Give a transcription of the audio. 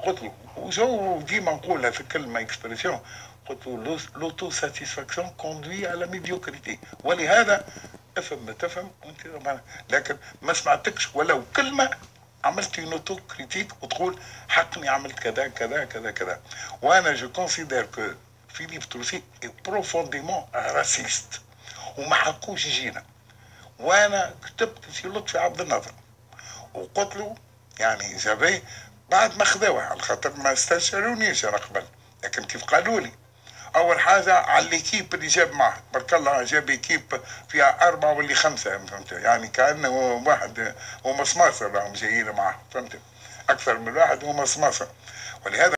قلت له وجو ديما نقولها في كلمه اكسبرسيون، قلت له لوتو ساتيسفاكسيون كوندوي على ميديوكريتي، ولهذا افهم ما تفهم وانت، لكن ما سمعتكش ولو كلمه عملت نوتو كريتيك وتقول حقني عملت كذا كذا كذا كذا. وانا جو كونسيدير كو فيليب تروسي بروفونديمون راسيست وما حقوش يجينا. وانا كتبت في لطفي عبد الناظر وقلت له يعني جافي بعد ما خذوها على خاطر ما استشارونيش انا قبل، لكن كيف قالوا لي اول حاجه على ليكيب اللي جاب معه، بارك الله جاب ايكيب فيها 4 ولا 5، فهمت يعني كانه واحد هما سماسر راهم جايين معه، فهمت، اكثر من واحد هما سماسر. ولهذا